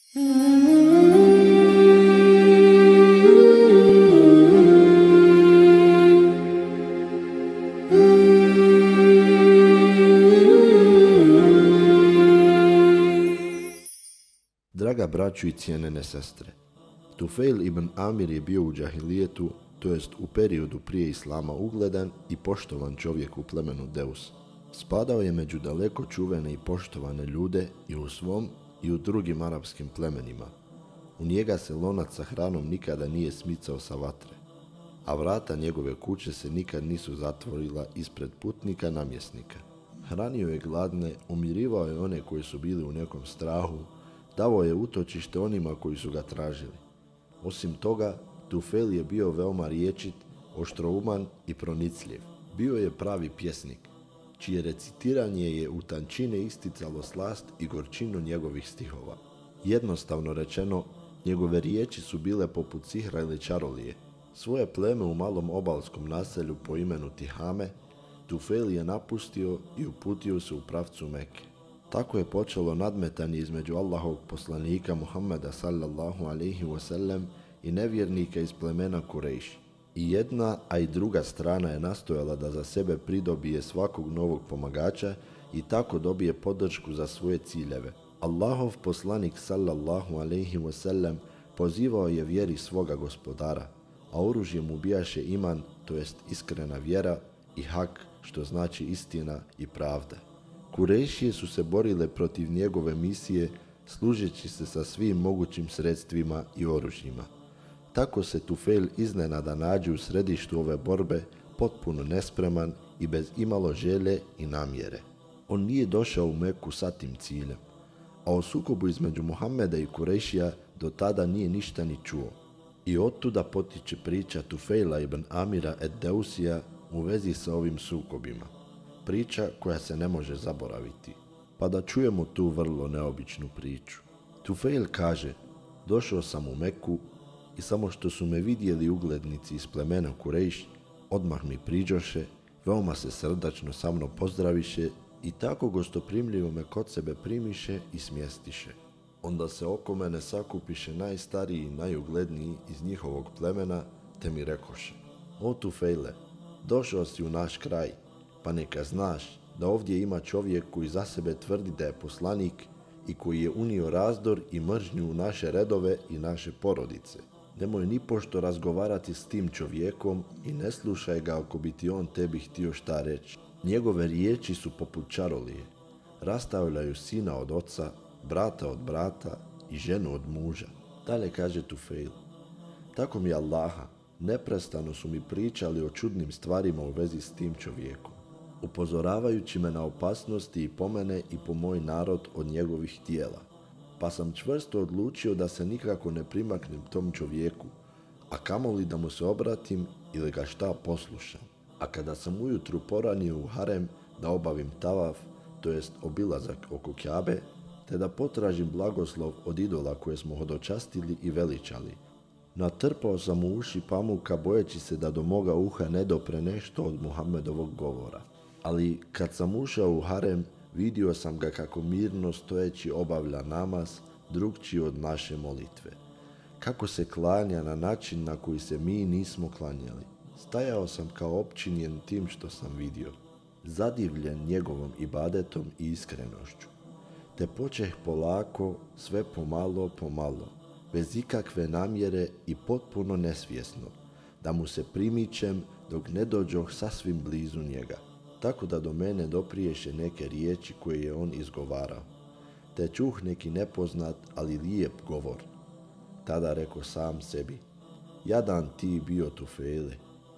Draga braću i cijenene sestre, Tufail ibn Amir je bio u džahilijetu, to jest u periodu prije islama, ugledan i poštovan čovjek u plemenu Deus. Spadao je među daleko čuvene i poštovane ljude i u svom i u drugim arapskim plemenima. U njega se lonac sa hranom nikada nije smicao sa vatre, a vrata njegove kuće se nikad nisu zatvorila ispred putnika namjesnika. Hranio je gladne, umirivao je one koji su bili u nekom strahu, davao je utočište onima koji su ga tražili. Osim toga, Tufail je bio veoma riječit, oštrouman i pronicljiv. Bio je pravi pjesnik, čije recitiranje je u tančine isticalo slast i gorčinu njegovih stihova. Jednostavno rečeno, njegove riječi su bile poput sihra ili čarolije. Svoje pleme u malom obalskom naselju po imenu Tihame, Tufail je napustio i uputio se u pravcu Mekke. Tako je počelo nadmetanje između Allahovog poslanika Muhammeda sallallahu alaihi wasallam i nevjernika iz plemena Kurejš. I jedna, a i druga strana je nastojala da za sebe pridobije svakog novog pomagača i tako dobije podršku za svoje ciljeve. Allahov poslanik sallallahu alaihi wasallam pozivao je vjeri svoga gospodara, a oružjem mu bijaše iman, to jest iskrena vjera, i hak, što znači istina i pravda. Kurejšije su se borile protiv njegove misije, služeći se sa svim mogućim sredstvima i oružjima. Tako se Tufail iznenada nađe u središtu ove borbe, potpuno nespreman i bez imalo želje i namjere. On nije došao u Meku sa tim ciljem, a o sukobu između Muhammeda i Kurejšija do tada nije ništa ni čuo. I otuda potiče priča Tufaila ibn Amira ed-Deusija u vezi sa ovim sukobima. Priča koja se ne može zaboraviti. Pa da čujemo tu vrlo neobičnu priču. Tufail kaže: došao sam u Meku i samo što su me vidjeli uglednici iz plemena Kurejš, odmah mi priđoše, veoma se srdačno sa mnom pozdraviše i tako gostoprimljivo me kod sebe primiše i smjestiše. Onda se oko mene sakupiše najstariji i najugledniji iz njihovog plemena, te mi rekoše: o Tufaile, došao si u naš kraj, pa neka znaš da ovdje ima čovjek koji za sebe tvrdi da je poslanik i koji je unio razdor i mržnju u naše redove i naše porodice. Nemoj nipošto razgovarati s tim čovjekom i ne slušaj ga ako bi ti on tebi htio šta reći. Njegove riječi su poput čarolije, rastavljaju sina od oca, brata od brata i ženu od muža. Dalje kaže Tufail: tako mi Allaha, neprestano su mi pričali o čudnim stvarima u vezi s tim čovjekom, upozoravajući me na opasnosti i po mene i po moj narod od njegovih tijela. Pa sam čvrsto odlučio da se nikako ne primaknem tom čovjeku, a kamoli da mu se obratim ili ga šta poslušam. A kada sam ujutru poranio u harem da obavim tavaf, to jest obilazak oko Kjabe, te da potražim blagoslov od idola koje smo hodočastili i veličali, natrpao sam u uši pamuka bojeći se da do moga uha ne dopre nešto od Muhammedovog govora. Ali kad sam ušao u harem, vidio sam ga kako mirno stojeći obavlja namaz, drugčiji od naše molitve. Kako se klanja na način na koji se mi nismo klanjali. Stajao sam kao opčinjen tim što sam vidio, zadivljen njegovom ibadetom i iskrenošću. Te počeh polako, sve pomalo, bez ikakve namjere i potpuno nesvjesno, da mu se primičem dok ne dođoh sasvim blizu njega, tako da do mene dopriješe neke riječi koje je on izgovarao, te čuh neki nepoznat, ali lijep govor. Tada reko sam sebi: jadan ti bio Tufaile,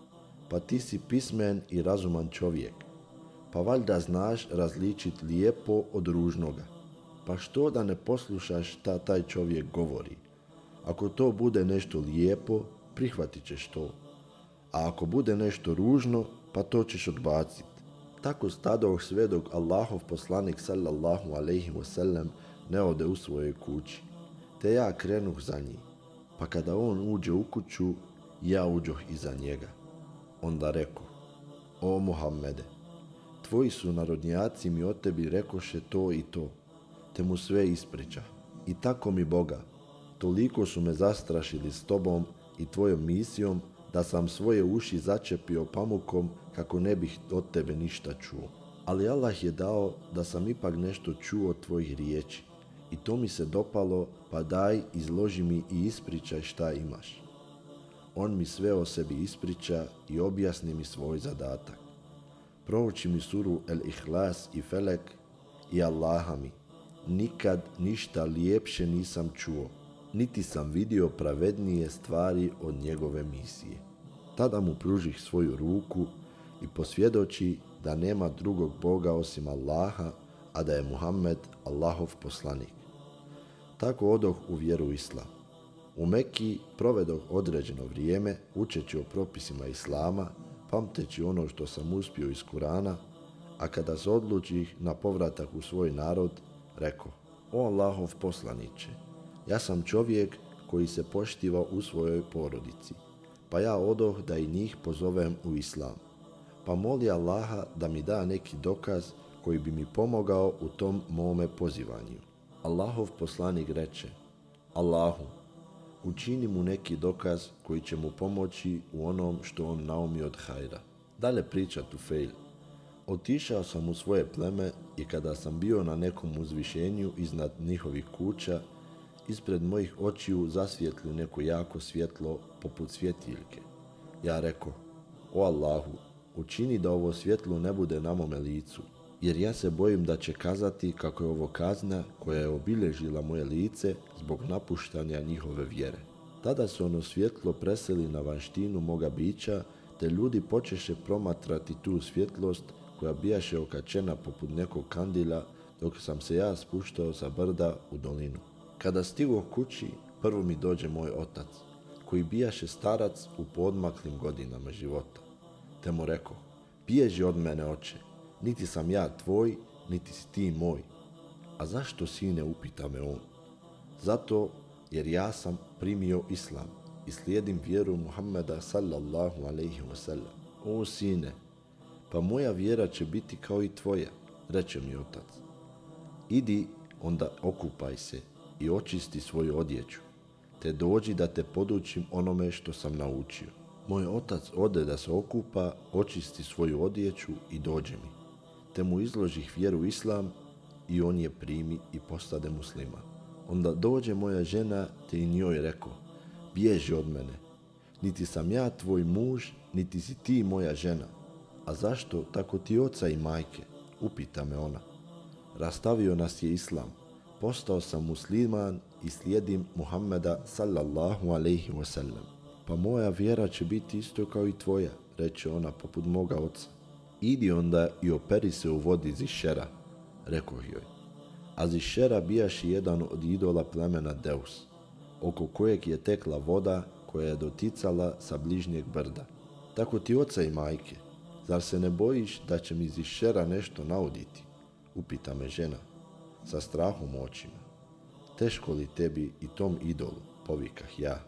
pa ti si pismen i razuman čovjek, pa valjda znaš različit lijepo od ružnoga, pa što da ne poslušaš šta taj čovjek govori? Ako to bude nešto lijepo, prihvatit ćeš to, a ako bude nešto ružno, pa to ćeš odbaciti. Tako stadoh sve dok Allahov poslanik sallallahu alaihi wasallam ne ode u svojoj kući, te ja krenuh za njim, pa kada on uđe u kuću, ja uđoh iza njega. Onda reko: o Muhammede, tvoji su narodnjaci mi o tebi rekoše to i to, te mu sve ispriča. I tako mi Boga, toliko su me zastrašili s tobom i tvojom misijom da sam svoje uši začepio pamukom kako ne bih od tebe ništa čuo. Ali Allah je dao da sam ipak nešto čuo od tvojih riječi i to mi se dopalo, pa daj, izloži mi i ispričaj šta imaš. On mi sve o sebi ispriča i objasni mi svoj zadatak. Prouči mi suru El Ihlas i Felek i Allaha mi, nikad ništa lijepše nisam čuo, niti sam vidio pravednije stvari od njegove misije. Tada mu pružih svoju ruku i posvjedoči da nema drugog Boga osim Allaha, a da je Muhammed Allahov poslanik. Tako odoh u vjeru Islam. U Mekki provedoh određeno vrijeme učeći o propisima Islama, pamteći ono što sam uspio iz Kurana, a kada se odlučih na povratak u svoj narod, rekao: O Allahov poslaniče, ja sam čovjek koji se poštiva u svojoj porodici, pa ja odoh da i njih pozovem u Islam. Pa moli Allaha da mi da neki dokaz koji bi mi pomogao u tom mome pozivanju. Allahov poslanik reče: Allahu, učini mu neki dokaz koji će mu pomoći u onom što on naumi od hajra. Dalje priča Tufejl: Otišao sam u svoje pleme i kada sam bio na nekom uzvišenju iznad njihovih kuća, ispred mojih očiju zasvijetli neko jako svjetlo poput svjetiljke. Ja reko: O Allahu, učini da ovo svjetlo ne bude na mome licu, jer ja se bojim da će kazati kako je ovo kazna koja je obilježila moje lice zbog napuštanja njihove vjere. Tada se ono svjetlo preseli na vanštinu moga bića, te ljudi počeše promatrati tu svjetlost koja bijaše okačena poput nekog kandila, dok sam se ja spuštao sa brda u dolinu. Kada stigo kući, prvo mi dođe moj otac, koji bijaše starac u poodmaklim godinama života. Te mu reko: Bježi od mene, oče, niti sam ja tvoj, niti si ti moj. A zašto, sine, upita me on? Zato jer ja sam primio Islam i slijedim vjeru Muhammeda sallallahu alaihi wasallam. O sine, pa moja vjera će biti kao i tvoja, reče mi otac. Idi onda okupaj se i očisti svoju odjeću, te dođi da te podučim onome što sam naučio. Moj otac ode da se okupa, očisti svoju odjeću i dođe mi, te mu izložih vjeru Islam i on je primi i postade musliman. Onda dođe moja žena te i njoj reko: Bježi od mene, niti sam ja tvoj muž, niti si ti moja žena. A zašto tako ti oca i majke? Upita me ona. Rastavio nas je Islam, postao sam musliman i slijedim Muhammeda sallallahu alaihi wasallam. Pa moja vjera će biti isto kao i tvoja, reče ona, poput moga oca. Idi onda i operi se u vodi Zišera, rekoh joj. A Zišera bijaši jedan od idola plemena Deus, oko kojeg je tekla voda koja je doticala sa bližnjeg brda. Tako ti oca i majke, zar se ne bojiš da će mi Zišera nešto nauditi? Upita me žena, sa strahom u očima. Teško li tebi i tom idolu, povikah ja.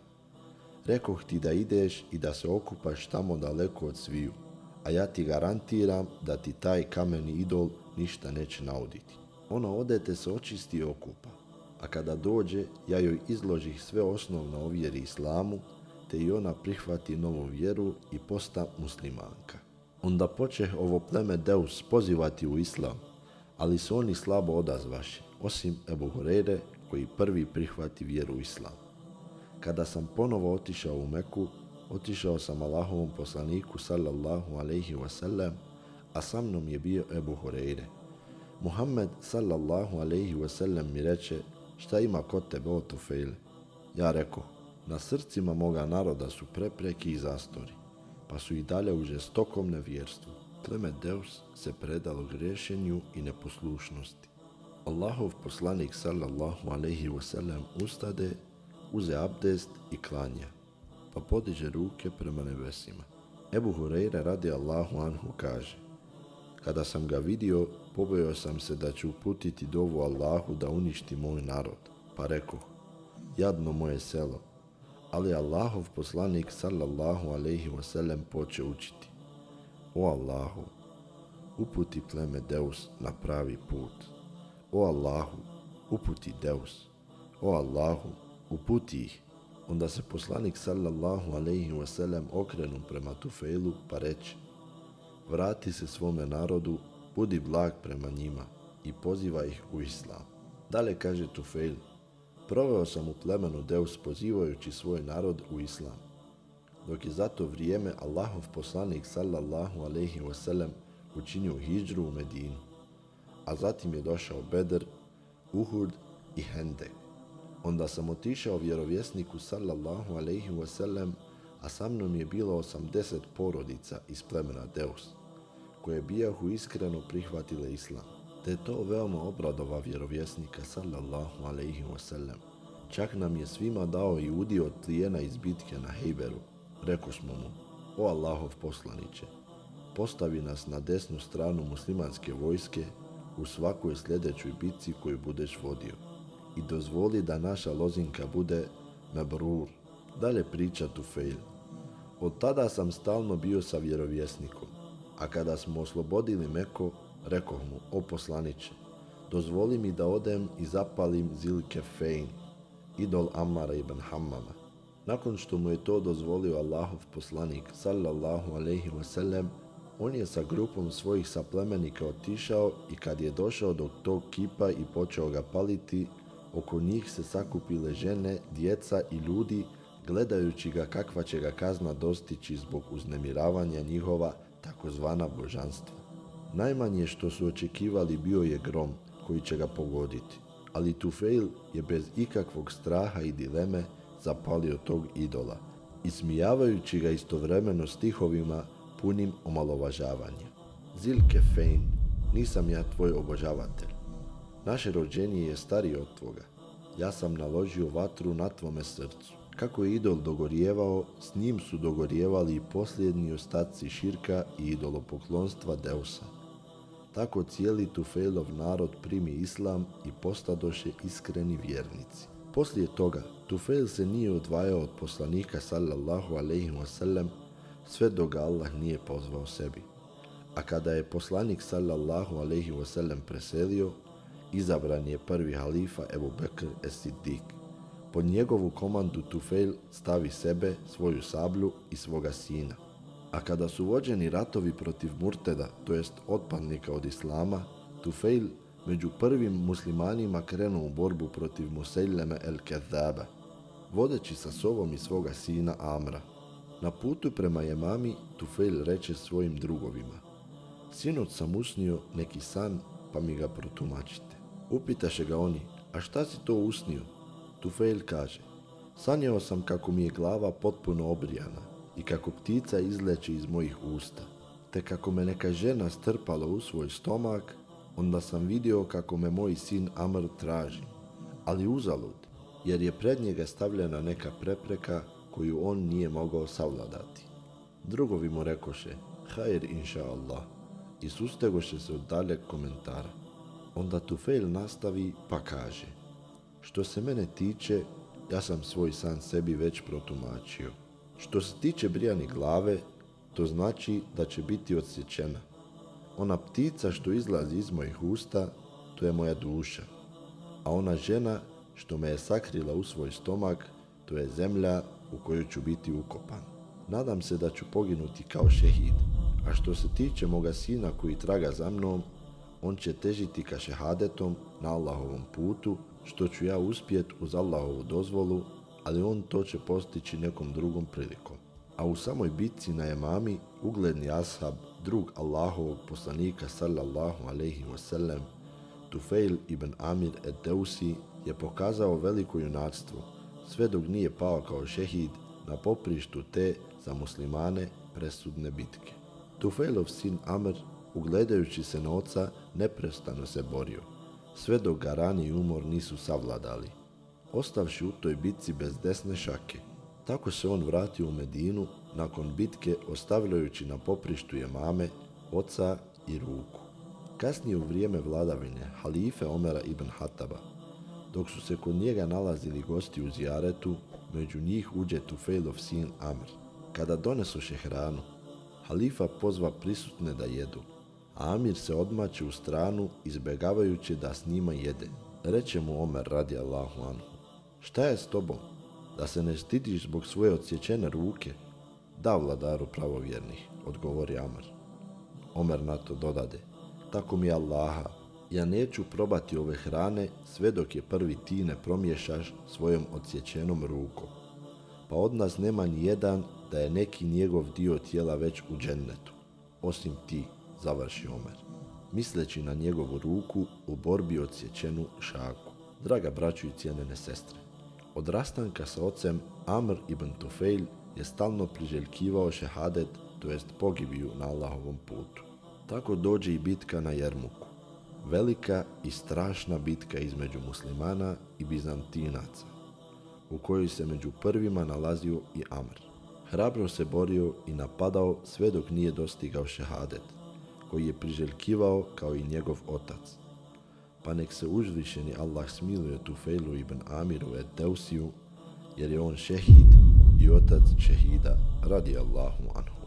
Rekoh ti da ideš i da se okupaš tamo daleko od sviju, a ja ti garantiram da ti taj kameni idol ništa neće nauditi. Ona ode te se očisti i okupa, a kada dođe ja joj izložih sve osnovno o vjeri Islamu, te i ona prihvati novu vjeru i posta muslimanka. Onda počeh ovo pleme Deus pozivati u Islam, ali su oni slabo odazvaši, osim Ebu Hureyre koji prvi prihvati vjeru Islam. Kada sam ponovo otišao u Meku, otišao sam Allahovom poslaniku sallallahu alaihi wasallam, a sa mnom je bio Ebu Hureyre. Muhammed sallallahu alaihi wasallam mi reče: Šta ima kod tebe, o Tufejle? Ja reko: Na srcima moga naroda su prepreki i zastori, pa su i dalje u žestokom nevjerstvu. Pleme Deus se predalo griješenju i neposlušnosti. Allahov poslanik sallallahu alaihi wasallam ustade, uze abdest i klanja, pa podiže ruke prema nebesima. Ebu Hureyre radi Allahu anhu kaže: Kada sam ga vidio, pobojao sam se da ću uputiti dovu Allahu da uništi moj narod, pa rekoh: Jadno moje selo. Ali Allahov poslanik sallallahu alaihi wasallam poče učiti: O Allahu, uputi pleme Deus na pravi put. O Allahu, uputi Deus. O Allahu, uputi ih. Onda se poslanik sallallahu alejhi ve sellem okrenu prema Tufeilu pa reče: vrati se svome narodu, budi blag prema njima i poziva ih u islam. Dalje kaže Tufeil: proveo sam u plemenu Deus pozivajući svoj narod u islam. Dok je za to vrijeme Allahov poslanik sallallahu alejhi ve sellem učinio hidžru u Medinu, a zatim je došao Bedr, Uhud i Hendek. Onda sam otišao vjerovjesniku sallallahu alejhi ve sellem, a sa mnom je bilo 80 porodica iz plemena Deus, koje bijahu iskreno prihvatile islam. Te to veoma obradova vjerovjesnika sallallahu alejhi ve sellem. Čak nam je svima dao i udio od plijena iz bitke na Hejberu. Rekosmo mu: o Allahov poslaniće, postavi nas na desnu stranu muslimanske vojske u svakoj sljedećoj bitci koju budeš vodio i dozvoli da naša lozinka bude mebrur. Dalje priča Tufeil: od tada sam stalno bio sa vjerovjesnikom, a kada smo oslobodili Meko, rekoh mu: o poslaniće, dozvoli mi da odem i zapalim Zilkefein, idol Amara ibn Hammama. Nakon što mu je to dozvolio Allahov poslanik sallallahu alejhi ve sellem, on je sa grupom svojih saplemenika otišao i kad je došao do tog kipa i počeo ga paliti, oko njih se sakupile žene, djeca i ljudi, gledajući ga kakva će ga kazna dostići zbog uznemiravanja njihova takozvana božanstva. Najmanje što su očekivali bio je grom koji će ga pogoditi, ali Tufeil je bez ikakvog straha i dileme zapalio tog idola, ismijavajući ga istovremeno stihovima punim omalovažavanja. Zilkefein, nisam ja tvoj obožavatelj. Naše rođenje je starije od tvoga. Ja sam naložio vatru na tvome srcu. Kako je idol dogorijevao, s njim su dogorijevali i posljednji ostaci širka i idolopoklonstva Deusa. Tako cijeli Tufeilov narod primi islam i postadoše iskreni vjernici. Poslije toga, Tufeil se nije odvajao od poslanika sallallahu alejhi ve sellem sve dok ga Allah nije pozvao sebi. A kada je poslanik sallallahu alejhi ve sellem preselio, izabran je prvi halifa Ebu Bekr es-Siddik. Pod njegovu komandu Tufeil stavi sebe, svoju sablju i svoga sina. A kada su vođeni ratovi protiv murteda, to jest otpadnika od islama, Tufeil među prvim muslimanima krenuo u borbu protiv Musejleme el-Kezaba, vodeći sa sobom i svoga sina Amra. Na putu prema Jemami, Tufeil reče svojim drugovima: sinoć sam usnio neki san, pa mi ga protumačite. Upitaše ga oni: a šta si to usnio? Tufeil kaže: sanjao sam kako mi je glava potpuno obrijana i kako ptica izleće iz mojih usta, te kako me neka žena strpala u svoj stomak. Onda sam vidio kako me moj sin Amr traži, ali uzalud, jer je pred njega stavljena neka prepreka koju on nije mogao savladati. Drugovi mu rekoše: hajr inša Allah, i sustegoše se od daljeg komentara. Onda Tufeil nastavi pa kaže: što se mene tiče, ja sam svoj san sebi već protumačio. Što se tiče brijani glave, to znači da će biti odsječena. Ona ptica što izlazi iz mojih usta, to je moja duša, a ona žena što me je sakrila u svoj stomak, to je zemlja u kojoj ću biti ukopan. Nadam se da ću poginuti kao šehid, a što se tiče moga sina koji traga za mnom, on će težiti ka šehadetom na Allahovom putu, što ću ja uspjeti uz Allahovu dozvolu, ali on to će postići nekom drugom prilikom. A u samoj bitci na Jemami, ugledni ashab, drug Allahovog poslanika sallallahu alejhi ve sellem, Tufeil ibn Amir ed-Deusi, je pokazao veliko junaštvo, sve dok nije pao kao šehid na poprištu te za muslimane presudne bitke. Tufeilov sin Amr, ugledajući se na oca, neprestano se borio, sve dok ga rani i umor nisu savladali, ostavši u toj bitci bez desne šake. Tako se on vratio u Medinu nakon bitke, ostavljajući na poprištu Jemame oca i ruku. Kasnije u vrijeme vladavine halife Omera ibn Hataba, dok su se kod njega nalazili gosti u zijaretu, među njih uđe Tufeilov sin Amr. Kada donesoše hranu, halifa pozva prisutne da jedu, a Amir se odmače u stranu izbjegavajući da s njima jede. Reče mu Omer radijallahu anhu: Šta je s tobom? Da se ne stidiš zbog svoje odsječene ruke? Da, vladaru pravovjernih, odgovori Amr. Omer na to dodade, tako mi Allaha, ja neću probati ove hrane sve dok je prvi ti ne promiješaš svojom odsječenom rukom. Pa od nas nema ni jedan da je neki njegov dio tijela već u džennetu, osim ti, završi Omer, misleći na njegovu ruku u borbi odsječenu šaku. Draga braćo i cijenjene sestre, od rastanka sa ocem Amr ibn Tufejl je stalno priželjkivao šehadet, to jest pogibiju na Allahovom putu. Tako dođe i bitka na Jermuku, velika i strašna bitka između muslimana i Bizantinaca, u kojoj se među prvima nalazio i Amr. Hrabro se borio i napadao sve dok nije dostigao šehadet, koji je priželjkivao kao i njegov otac. Pa nek se uzvišeni Allah smiluje Tufejlu ibn Amiru et-Deusiju, jer je on šehid i otac šehida, radi Allahu anhu.